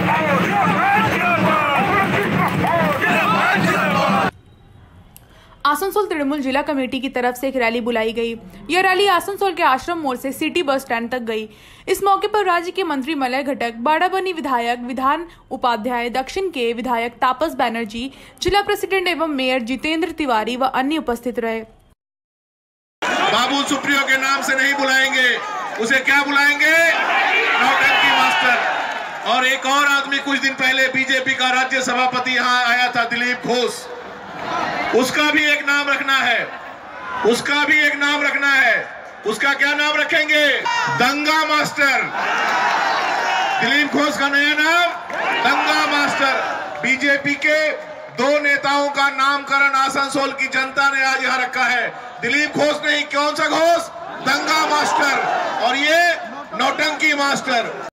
आसनसोल तृणमूल जिला कमेटी की तरफ से एक रैली बुलाई गई। यह रैली आसनसोल के आश्रम मोड़ से सिटी बस स्टैंड तक गई। इस मौके पर राज्य के मंत्री मलय घटक, बाड़ाबनी विधायक विधान उपाध्याय, दक्षिण के विधायक तापस बैनर्जी, जिला प्रेसिडेंट एवं मेयर जितेंद्र तिवारी व अन्य उपस्थित रहे। बाबू सुप्रियो के नाम से नहीं बुलाएंगे, उसे क्या बुलाएंगे? नौटंकी मास्टर। और एक और आदमी कुछ दिन पहले बीजेपी का राज्य सभापति यहाँ आया था, दिलीप घोष, उसका भी एक नाम रखना है, उसका भी एक नाम रखना है। उसका क्या नाम रखेंगे? दंगा मास्टर। दिलीप घोष का नया नाम दंगा मास्टर। बीजेपी के दो नेताओं का नामकरण आसनसोल की जनता ने आज यहाँ रखा है। दिलीप घोष नहीं, कौन सा घोष? दंगा मास्टर, और ये नौटंकी मास्टर।